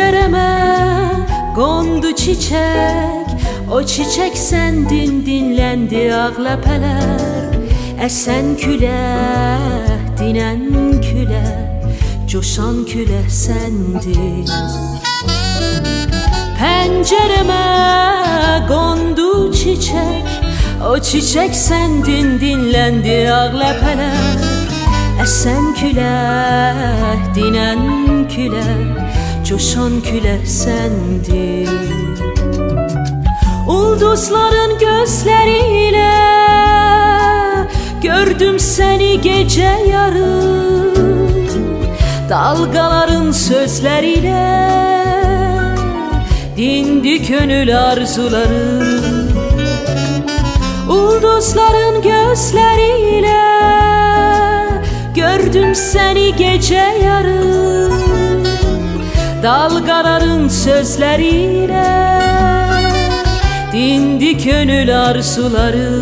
Pencereme kondu çiçek, o çiçek sendin, dinlendi ağ ləpələr. Esen külə, dinen külə, coşan külə sendin. Pencereme kondu çiçek, o çiçek sendin, dinlendi ağ ləpələr. Esen külə, dinen külə, coşan külə sendin. Ulduzların gözleriyle gördüm seni gece yarı. Dalgaların sözleriyle dindi gönül arzuları. Ulduzların gözleriyle gördüm seni gece yarı. Dalgaların sözleriyle dindi gönül arzuları.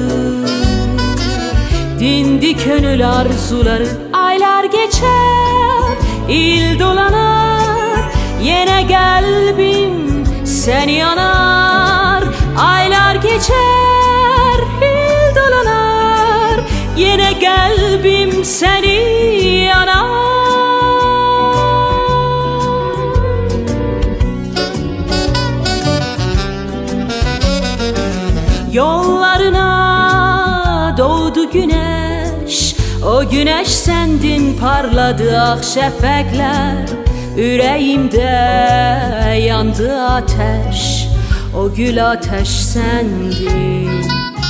Dindi gönül arzuları. Aylar geçer, il dolanar, yine kalbim seni yanar. Aylar geçer, il dolanar, yine kalbim seni yanar. Yollarına doğdu güneş, o güneş sendin, parladı ak şefekler. Yüreğimde yandı ateş, o gül ateş sendin.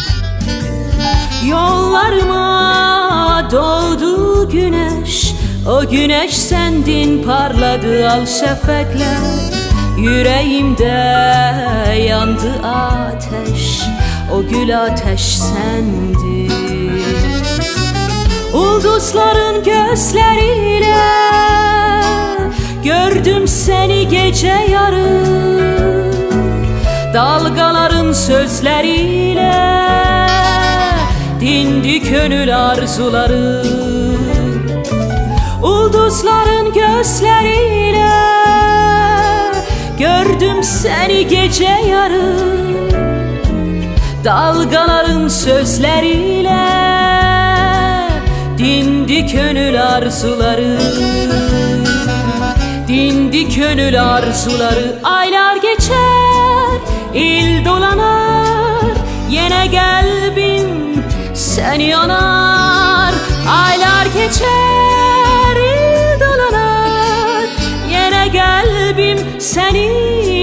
Yollarıma doğdu güneş, o güneş sendin, parladı al şefekler. Yüreğimde yandı ateş, o gül ateş sendin. Ulduzların gözleriyle gördüm seni gece yarı. Dalgaların sözleriyle dindi gönül arzuları. Ulduzların gözleriyle gördüm seni gece yarı. Dalgaların sözleriyle dindi gönül arzuları. Dindi gönül arzuları. Aylar geçer, il dolanar, yine kalbim seni yanar. Aylar geçer, il dolanar, yine kalbim seni